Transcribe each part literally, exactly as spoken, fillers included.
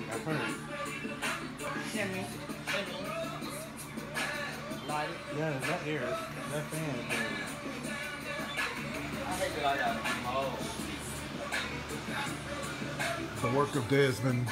At first. Shimmy. Shimmy. Light it. Yeah, that air, that fan is there. I hate that I got oh. The work of Desmond.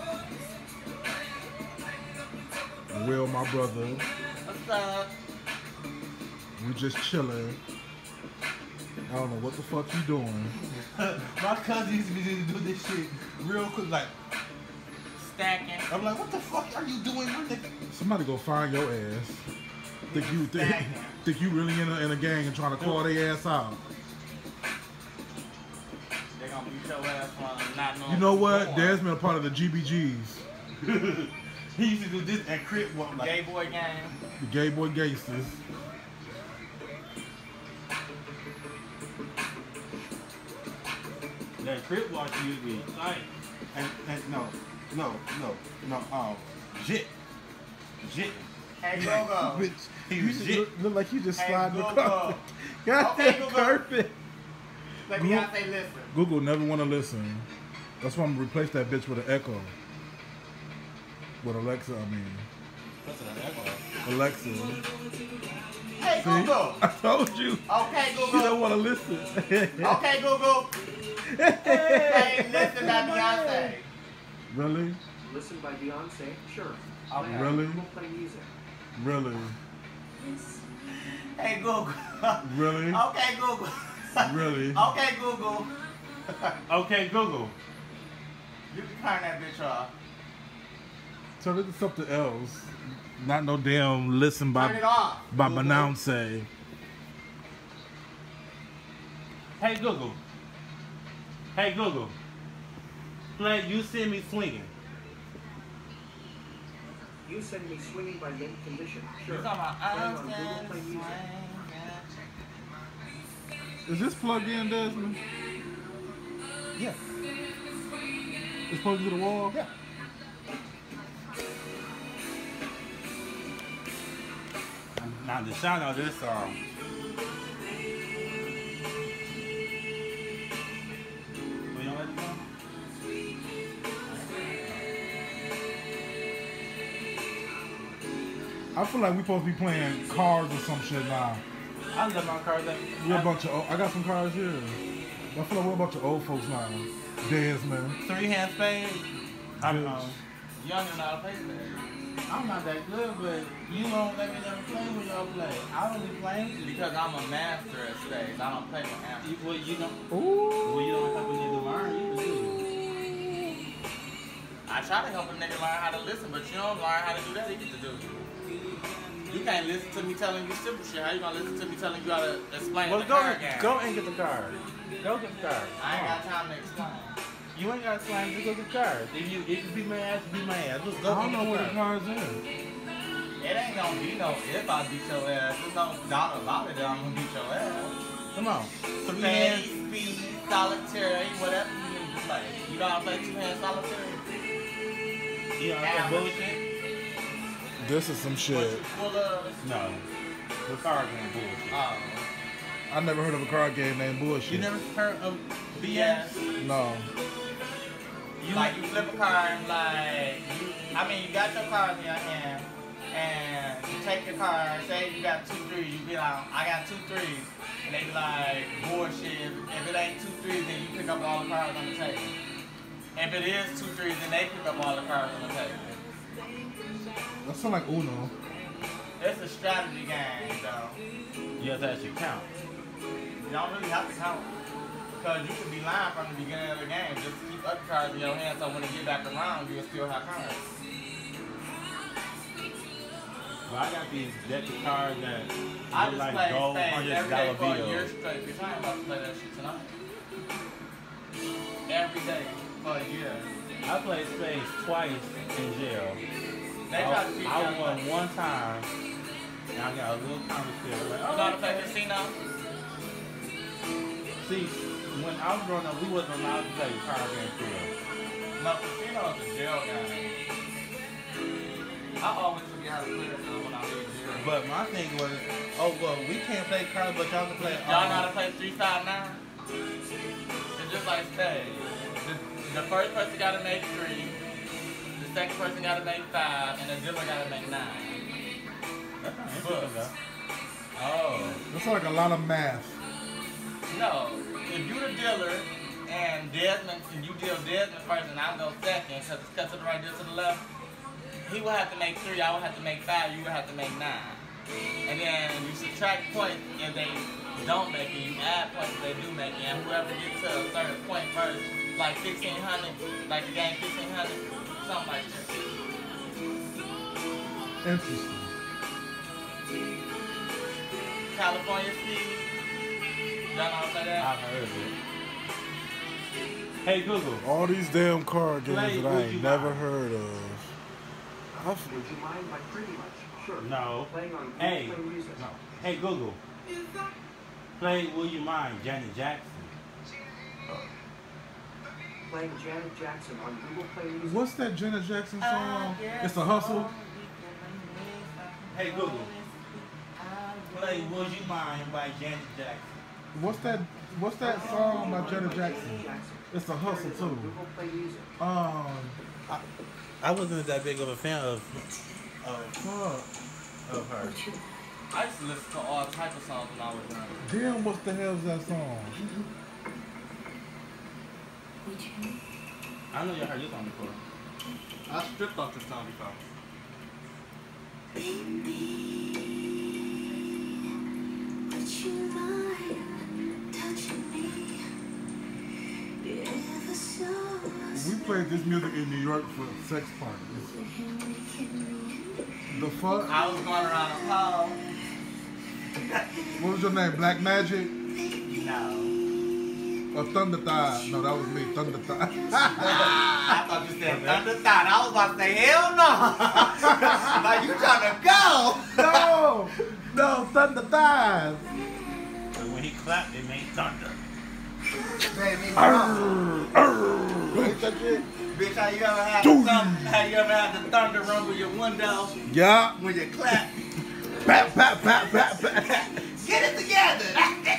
Will, my brother. What's up? We just chilling. I don't know what the fuck you doing. My cousin used to be able to do this shit real quick, like Stacking. I'm like, what the fuck are you doing? Somebody go find your ass. Think you think, think you really in a, in a gang and trying to call their ass out? They're gonna beat your ass for not knowing. You know what? Born. Desmond a part of the G B Gs. He used to do this and Crip walk like Gay boy gang. The gay boy gangsters. that Crip walk used to be tight. And, and no, no, no, no, um, Jit. Jit. Hey Gogo. Bitch, He you was just jit. look, look like you just Hey, sliding the Google. carpet. Got Okay, that Google. carpet. Let Google. Beyonce listen. Google never want to listen. That's why I'm gonna replace that bitch with an Echo. With Alexa, I mean. What's an echo? Alexa. Hey See? Google. I told you. Okay You don't Google. want to listen. Okay Google. Hey, listen to Beyonce. Really? Listen by Beyonce? Sure. Okay. Play- Really? We'll play music. Really? Hey Google. Really? Okay Google. Really? Okay Google. Okay, Google. You can turn that bitch off. Turn it to something else. Not no damn listen Turn it by off. by Google. Beyonce. Hey Google. Hey Google. Play You Send Me Swinging. You Send Me Swinging by Mint Condition. Sure. You talking about Play I'm on Google Play Music. Is this plugged in, Desmond? Yeah. It's plugged into the wall? Yeah. Now the sound of this song. We don't let it go? I feel like we supposed to be playing cards or some shit now. I left my car there. We're a bunch of old, I got some cards here. I feel like we're a bunch of old folks now. Desmond. Three hand spade. I don't know. Young and I'll play that. I'm not that good, but you won't let me never play when y'all play. I don't be playing. Because I'm a master at spades. I don't play with amateurs. You, well, you don't. Ooh. Well, you don't have to need to learn. You can do. I try to help a nigga learn how to listen, but you don't learn how to do that either, dude. You can't listen to me telling you simple shit. How you gonna listen to me telling you how to explain Well, the go, card game? go and get the card. Go get the card. I ain't got time to explain. You ain't got to explain. Just go get the card. If you if you beat my ass, you beat my ass. Just I go don't get know where the card. cards are. It ain't gonna be no if I beat your ass. There's no doubt about it that I'm gonna beat your ass. Come on. Three Spade, hands. speed, solitaire, whatever you need to play. You know how to play two-hand solitaire? You know that bullshit? This is some What shit. you full of? No. The card game bullshit. Oh. I never heard of a card game named Bullshit. You never heard of B Yes. S? No. You Like you flip a card, like you, I mean, you got your cards in your hand, and you take your card. Say you got two threes, you be like, I got two threes, and they be like, bullshit. If it ain't two threes, then you pick up all the cards on the table. If it is two threes, then they pick up all the cards on the table. That sound like Uno. It's a strategy game, though. You have to actually count. You don't really have to count. Because you could be lying from the beginning of the game. Just keep other cards in your hand so when they get back around, you'll still have cards. Well, I got these deck of cards that I look just like play gold spades hundred every day dollar for a year bills. straight. Bitch, I ain't about to play that shit tonight. Every day for a year. I played spades twice in jail. They try to I, teach I you won how one time, and I got a little commissary. Like, to oh, know how to play casino. see, when I was growing up, we wasn't allowed to play card games here. No, casino is a jail game. I always forget how to play it though when I was in jail. But my thing was, oh well, we can't play cards, but y'all can play. Y'all know how um, to play three five nine? It's just like spades. The, the first person got to make three. second person gotta make five, and the dealer gotta make nine. That's not Book. interesting, though. Oh. That's like a lot of math. No. If you the dealer and Desmond, and you deal Desmond first and I'll go second, because it's cut to the right, deal to the left, he will have to make three, I will have to make five, you will have to make nine. And then you subtract points if they don't make it, you add points if they do make it, and whoever gets to a certain point first, like fifteen hundred, like the game fifteen hundred, something like that. Interesting. California Steve, y'all know how to play that? I've heard of it. Hey Google. All these damn card games Play that I Would ain't You never Mind? heard of. I've, Would you mind by pretty much? Sure. No. Playing on Google Hey. Play Music. No. Hey Google. Play Will You Mind, Janet Jackson. Playing Janet Jackson on Google Play Music. what's that Janet Jackson Uh, song? It's a hustle. Hey Google. Play Will You Mind by Janet Jackson. What's that? What's that song by Janet Jackson? Jackson. It's a hustle On too. Google Play Music. Um, I wasn't that big of a fan of of, fuck. of her. I used to listen to all types of songs when I was young. Damn, what the hell's that song? I know y'all heard this song before. I stripped off this song before. We played this music in New York for sex parties. The fuck? I was going around a pole. What was your name? Black Magic? No. Or Thunder Thigh? No, that was me. Thunder Thigh. I thought you said Thunder Thought. I was about to say, hell no. Like, you trying to go. no! No, Thunder Thighs. And when he clapped, it made thunder. Ain't that shit? Bitch, how you ever had Dude. the thumb, how you ever had the thunder rumble your window Yeah. when you clap? Pat, pat, pat, pat, pat. Get it together.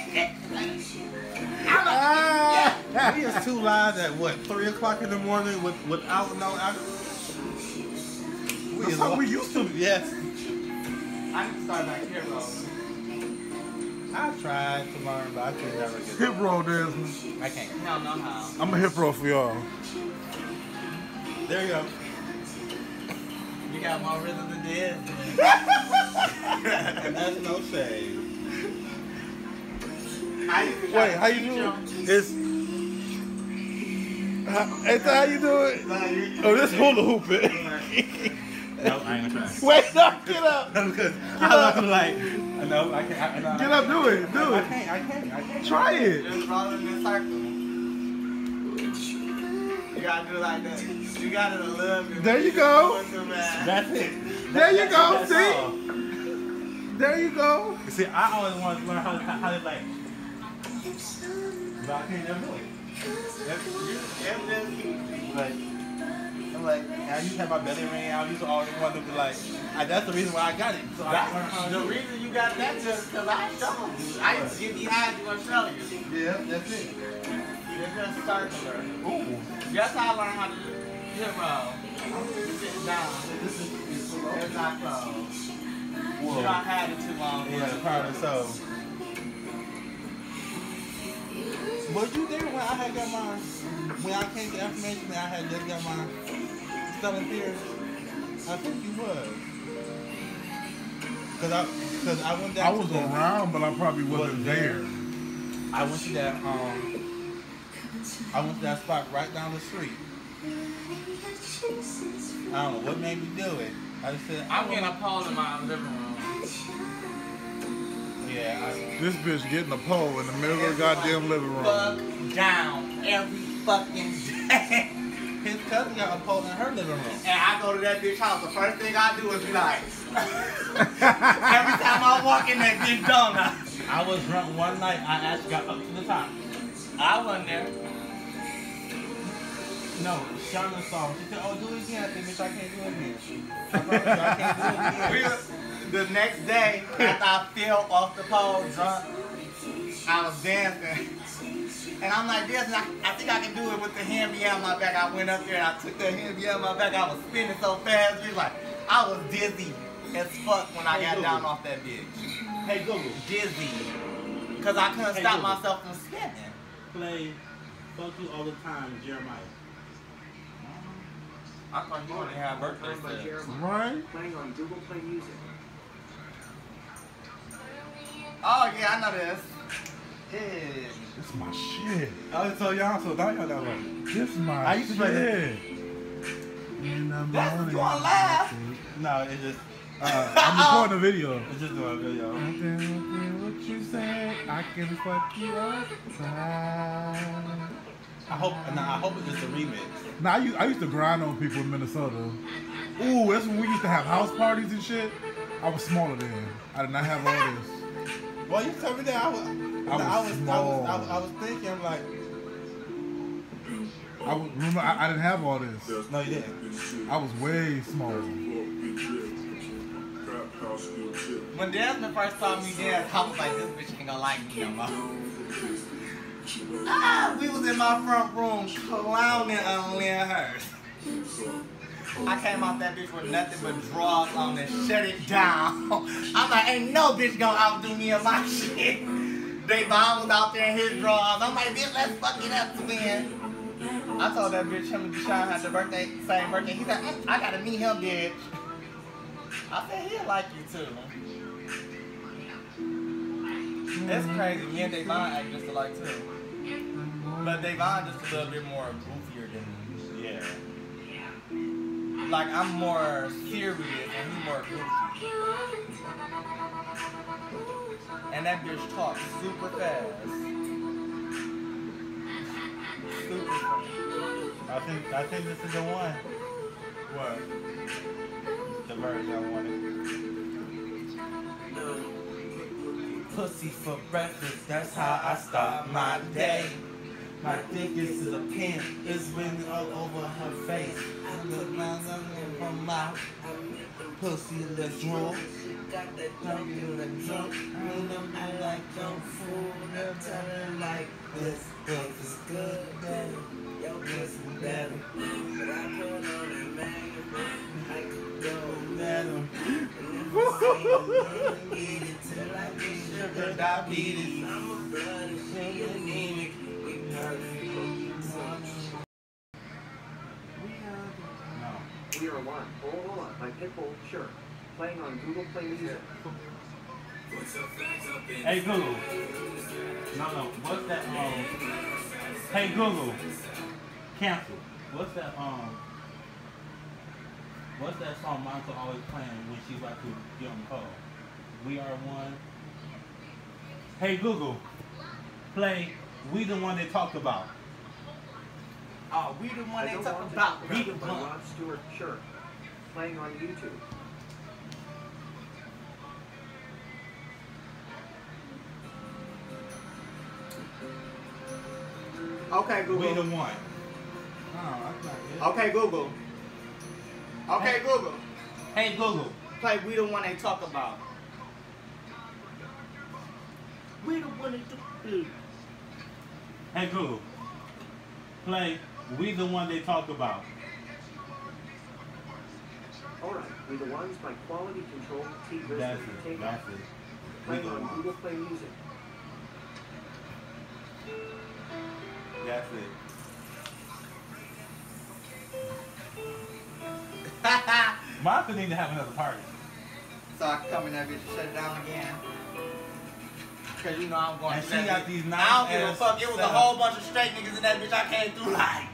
Ah. We is two lives at what, three o'clock in the morning with, without no alcohol? We That's is how li- we used to. Yes. I need to start back here, bro. I tried to learn, but I could never get it. Hip roll, Desmond. I can't. I don't know how. I'm a hip roll for y'all. There you go. You got more rhythm than this. And that's no shade. I used to try Wait, to how you teach do them. it? It's. How, ain't that how you do it? Like, you- Oh, this hula hooping. Nope, I ain't gonna try. Wait, no, get up. Because Get I'm up. not gonna like, no, I can't. I, no, Get up, do it, do I it. can't, I can't, I can't. Try it. Just roll in this circle. You gotta do it like that. You got it a little bit. There you go. That's it. There you That's- go, that's see? all. There you go. You see, I always wanted to learn how to, how to like, but I can't never do it. That's, like, I'm like, I used to have my belly ring out. I used to always want to be like, I, that's the reason why I got it. So I can learn how to The do it. reason you got that just because I showed you. I used to give you eyes, you gonna show you. Yeah, that's it. It's just circular. Ooh. That's how I learned how to do hip roll. You sit down. This is, it's so It's not closed. You Whoa. don't have it too long. Yeah, the power of the soul. Was you there when I had got my, when I came to information that I had just got my stuff here? I think you was. Cause I, cause I went down I to was the, around, but I probably wasn't Wasn't there. I went to that, um, I went to that spot right down the street. I don't know what made me do it. I just said, I'm getting a pole in my living room. yeah, I, This bitch getting a pole in the middle of the goddamn living Fuck room. down every fucking day. his cousin got a pole in her living room. And I go to that bitch house. The first thing I do is be like, every time I walk in that bitch donut. I was drunk one night. I actually got up to the top. I wasn't there. No, Shauna saw me. She said, "Oh, do it again." I said, "Bitch, I can't do it again." I promise you, I can't do it We again. was, the next day, after I fell off the pole drunk, I was dancing. And I'm like this, and I, I think I can do it with the hand behind my back. I went up there and I took the hand behind my back. I was spinning so fast, bitch, like I was dizzy as fuck when I Hey, got Google. down off that bitch. Hey Google, Dizzy. Cause I couldn't Hey, stop Google. myself from spinning. play "Fuck You All the Time," Jeremiah. I thought you only had birthday Playing by stuff. Jeremiah. Right? Playing on Google Play Music. Oh yeah, I know this. Yeah. It's my shit. I was so young, so now y'all that one. This my I used to play shit. In the That's morning, you wanna laugh? No, it's just, Uh, I'm recording a video. it's just doing a video. I can do what you say. I can fuck you up. I hope, nah, I hope it's a remix. Nah, I used, I used to grind on people in Minnesota. Ooh, that's when we used to have house parties and shit. I was smaller then. I did not have all this. Well, you told me that I was, I was was, I was, I small. was, I was, I was thinking, I'm like, I was, remember, I, I didn't have all this. no, you didn't. I was way smaller. When Desmond first saw me dance, I was like, this bitch ain't gonna like me no more. Ah, we was in my front room clowning on Lynn Hurst. I came off that bitch with nothing but drawers on and shut it down. I'm like, ain't no bitch gonna outdo me in my shit. They Vaughn was out there in his drawers. I'm like, bitch, let's fuck it up, twin. I told that bitch him and Deshaun had the birthday, same birthday. He said, mm, I gotta meet him, bitch. I said, he'll like you too. It's crazy. Me and Devon act just alike too. But Devon just a little bit more goofier than me. Yeah. Like, I'm more serious and he's more goofy. And that bitch talks super fast. Super fast. I think, I think this is the one. What? The version I wanted. Pussy for breakfast, that's how I start my day. My dick is to the pin, it's been all over her face. I look my from my pussy, let's roll. Got that dumb, you the drunk. I like don't fool, they'll tell her like this. This is good, daddy. Yo, pussy better. But I put on a man, I could go let him. Sugar diabetes. I'm a blood and she anemic. We got No. We Are One. Hold on, hold on. By Pitbull, sure. Playing on Google Play Music. Hey Google. No, no. What's that? Um. Hey Google. Cancel. What's that? Um. What's that song Monica always playing when she's about to get on the call? We Are One. Hey Google. Play We the One They Talked About. Oh, we the one I they Don't talk Want to about. Talk We About the It by one. Rod Stewart, sure. Playing on YouTube. Okay, We the Google. One. Oh, that's not it. Okay, Google. Okay, Hey. Google. Hey Google. Play We the One They Talk About. We the one they talk about. Hey Google. Play We the One They Talk About. Alright, We the Ones by Quality Control T Grizzly That's it. Entertainment. That's it. We Playing the on One. Google Play Music. That's it. Monica need to have another party. So I can come in that bitch and shut it down again. Cause you know I'm going And through she that got bitch. these I don't nice give a ass fuck. It was a setup. whole bunch of straight niggas in that bitch. I came through like.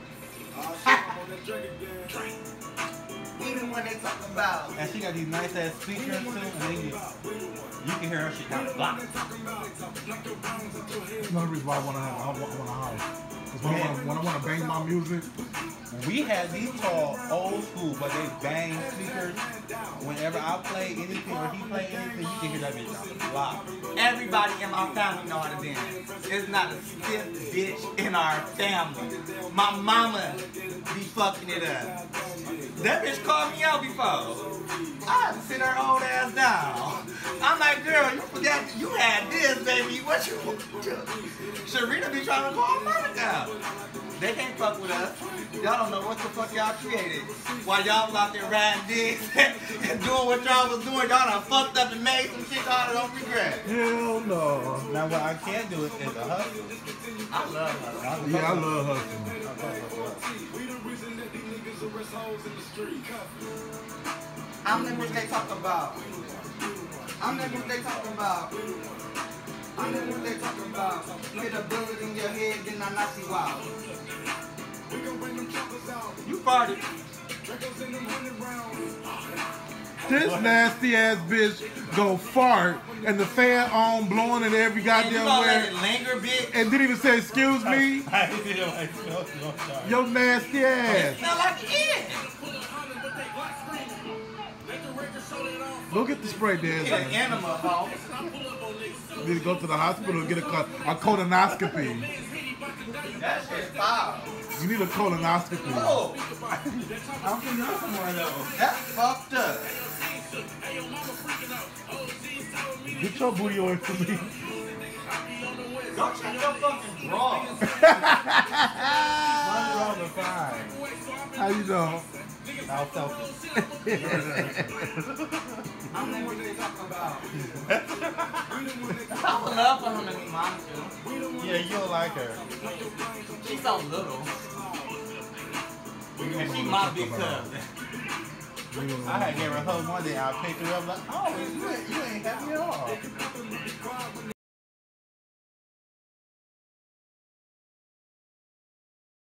We the one they talk about. And she got these nice ass speakers too. And they get, you can hear her shit down the block. That's another reason why I want to have I want, I want a house. When I wanna- when I want to bang my music, We had these tall, old school, but they bang speakers. Whenever I play anything or he play anything, you can hear that bitch on the block. Everybody in my family know how to dance. There's not a stiff bitch in our family. My mama be fucking it up. That bitch called me out before. I had to sit her old ass down. I'm like, girl, you forgot you had this, baby. What you do? Sharita be trying to call Monica out. They can't fuck with us. Y'all don't know what the fuck y'all created. While y'all was out there riding dicks and doing what y'all was doing, y'all done fucked up and made some shit y'all don't regret. hell no. Now what I can do is, is a hustle. I love her. Yeah, I love hustling. I'm the bitch they talk about. I'm the bitch they talk about. I'm the bitch they talk about. Hit a bullet in your head, then I knock you out. You farted. This nasty ass bitch go fart and the fan on blowing it every And you goddamn gonna let way it linger, bitch? and didn't even say excuse me. I feel like no, no, sorry. Yo nasty It ass. smell like it. Go get the spray Get an dance. enema, ho. Need to go to the hospital and get a, co- a colonoscopy. That shit's foul. You need a colonoscopy. Oh, I'm from somewhere though. that's fucked up. Get your booty away from me. Go check your fucking drawers. One wrong to five. How you know? I'll selfish. I'm the bitch they talk about. I would love for him to meet mom too. Yeah, you don't like her. She's so little. And she my big cousin. I had gave her a hug one day. I picked her up like, oh, you ain't, you ain't happy at all.